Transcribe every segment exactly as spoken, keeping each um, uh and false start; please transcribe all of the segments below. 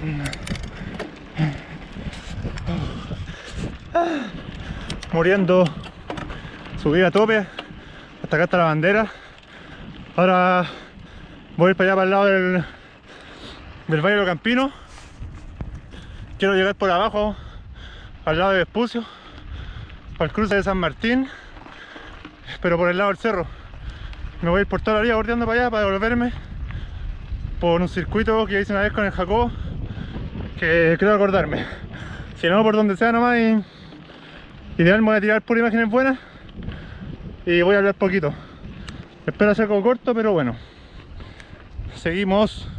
Muriendo. Subí a tope. Hasta acá está la bandera. Ahora voy a ir para allá, para el lado del, del Valle de los Campinos. Quiero llegar por abajo, al lado de Vespucio, para el cruce de San Martín, pero por el lado del cerro. Me voy a ir por toda la vía bordeando para allá para devolverme por un circuito que hice una vez con el Jacobo, que creo acordarme. Si no, por donde sea nomás, y ideal me voy a tirar por imágenes buenas y voy a hablar poquito. Espero hacer algo corto, pero bueno. Seguimos.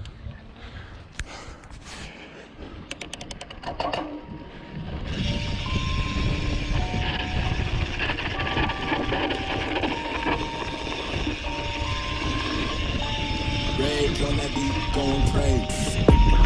Rage on that beat, going crazy.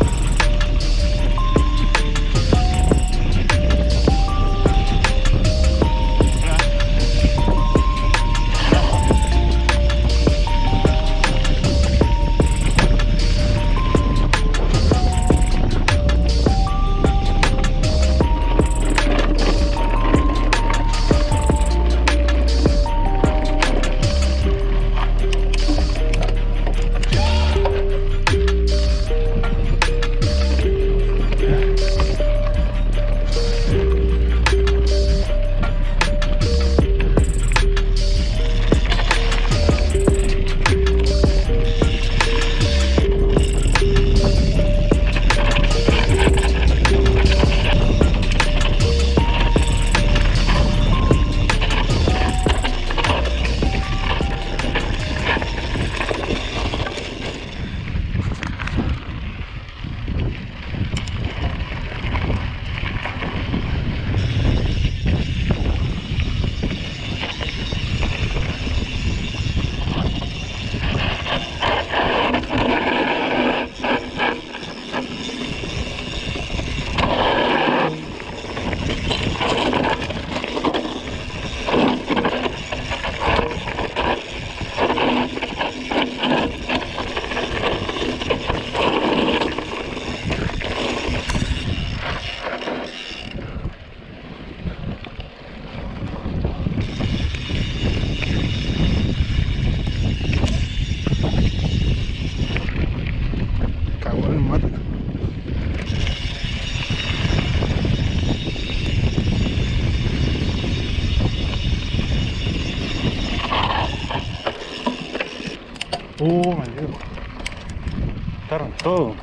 Uh, maldito. Cortaron todo.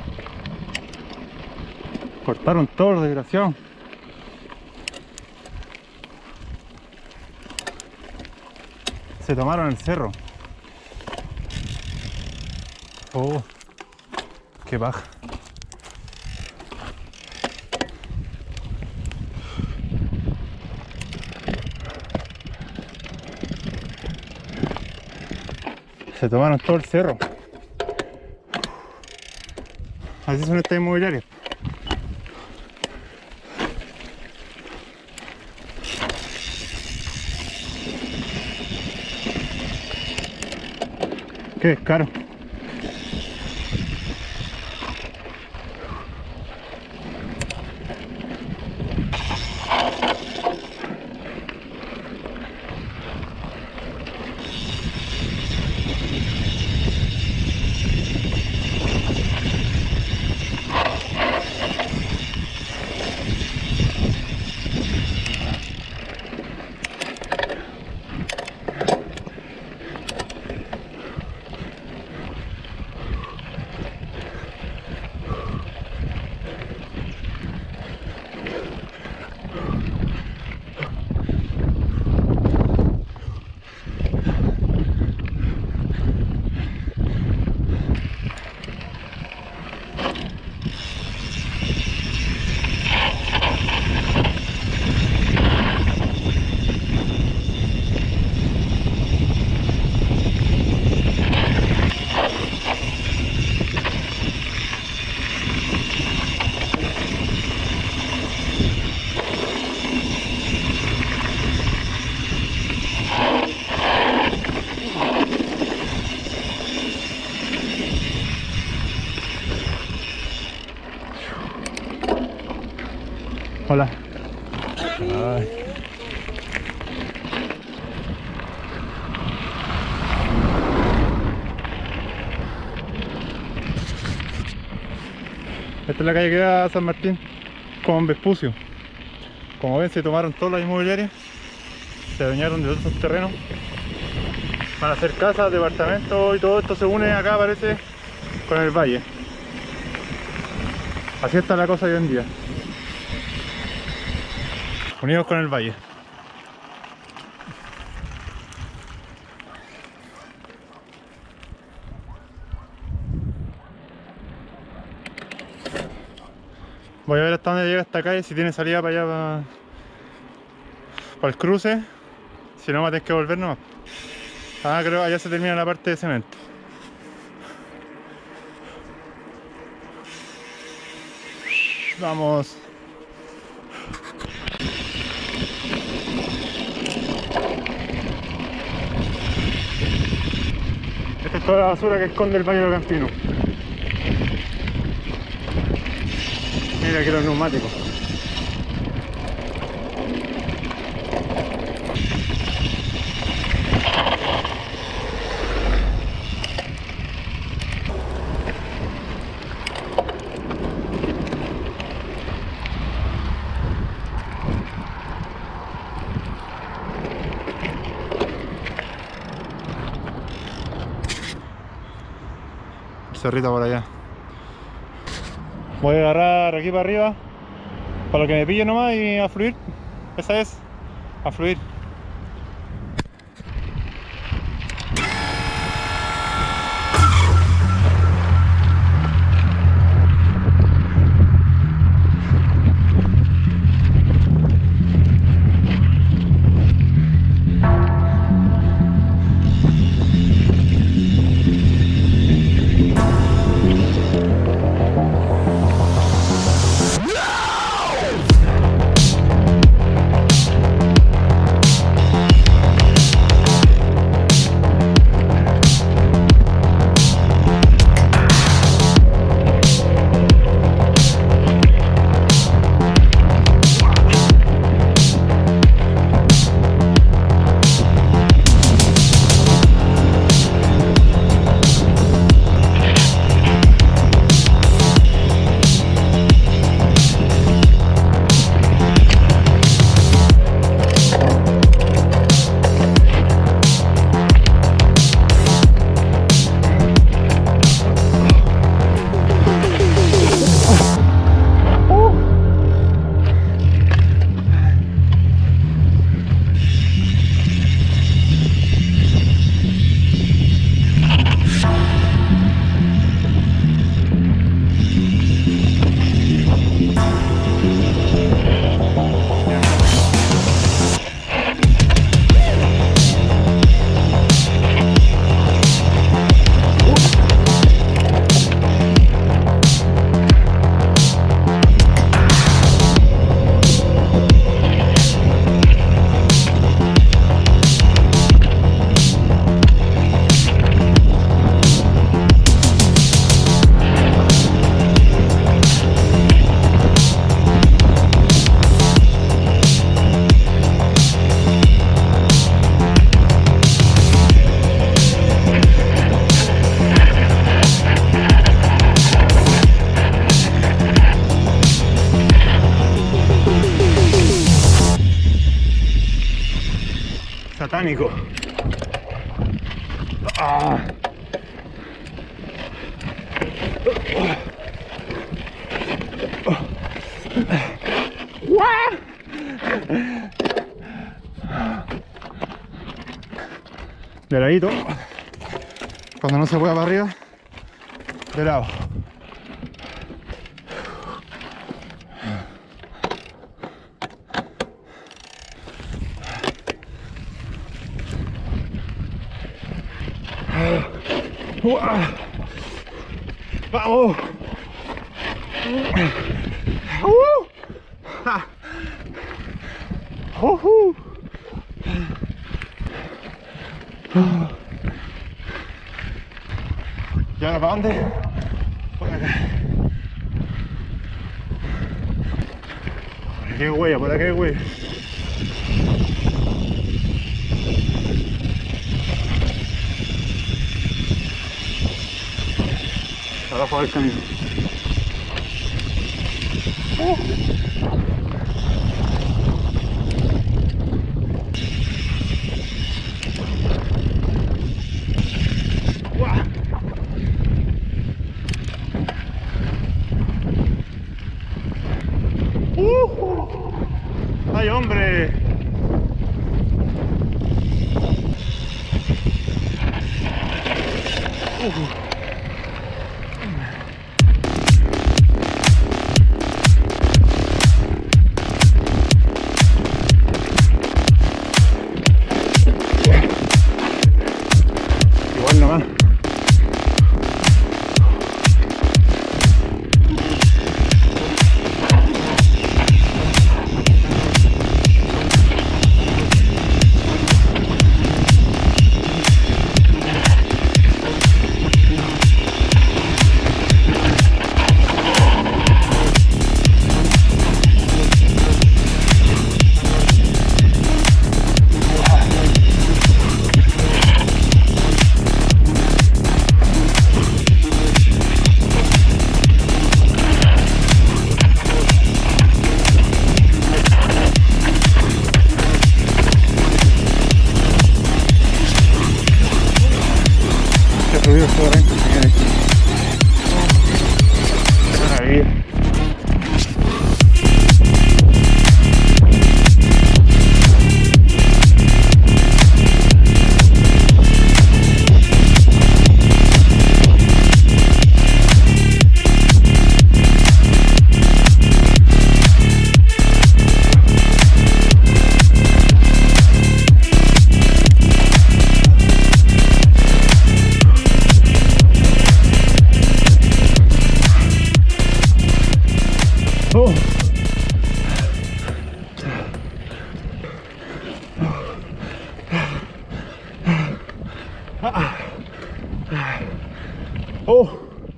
Cortaron todo, desgraciado. Se tomaron el cerro. Oh, qué baja. Se tomaron todo el cerro. Así son estas inmobiliarias. Qué descaro. Hola. Ay. Esta es la calle que da a San Martín con Vespucio. Como ven, se tomaron todas las inmobiliarias, se adueñaron de todos esos terrenos. Van a hacer casas, departamentos y todo esto se une acá, parece, con el valle. Así está la cosa hoy en día. Unidos con el valle. Voy a ver hasta dónde llega esta calle, si tiene salida para allá, para, para el cruce. Si no, va a tener que volver nomás. Ah, creo que allá se termina la parte de cemento. Vamos. Esta es toda la basura que esconde el Valle de los Campinos. Mira aquí los neumáticos. El cerrito por allá. Voy a agarrar aquí para arriba, para lo que me pille nomás y a fluir. Esa es, a fluir. Satánico. Ah. De ladito, cuando no se pueda para arriba, de lado. ¡Vamos! ¡Uh! ¡Ja! ¡Uh! ¡Uh! ¿Y ahora para dónde? Por acá. Por aquí. aquí hay huella, por aquí hay huella. Abajo del camino. Uh. Uh. ¡Ay, hombre! Uh. Igual nomás. Ruido solamente, señores. Qué maravilla. Oh. Oh.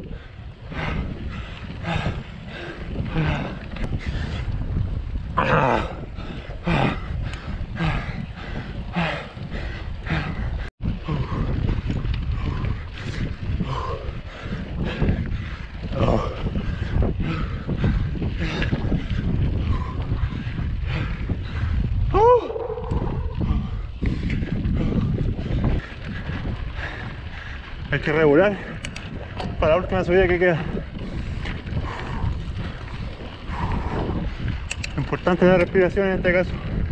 Hay que regular para la última subida que queda. Importante la respiración en este caso.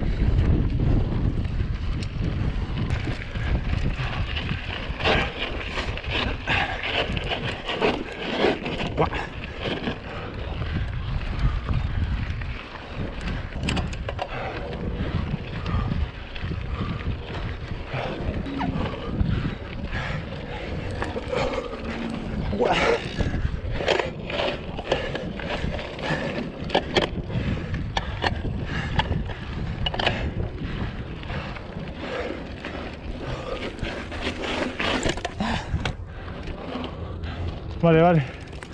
Vale, vale.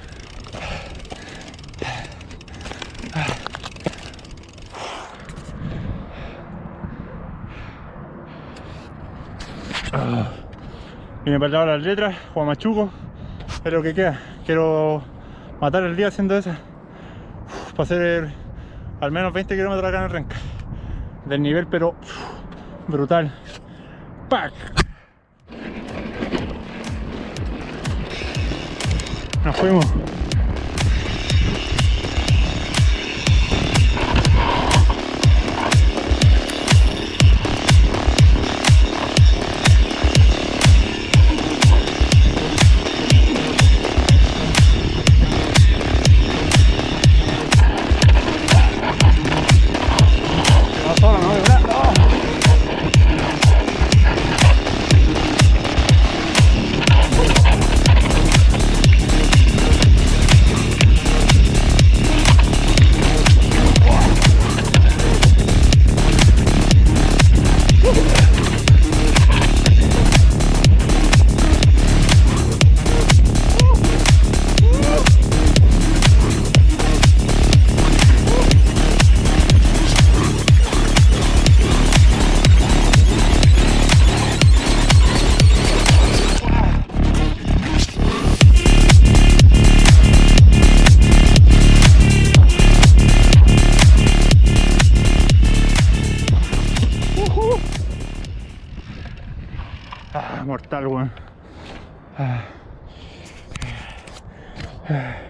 Ah. Y me faltaban las letras, Huamachuco, es lo que queda. Quiero matar el día haciendo esa. Para hacer al menos veinte kilómetros acá en el Renca. Del nivel, pero uf, brutal. ¡Pac! Nos fuimos. weón. Ah. Ah.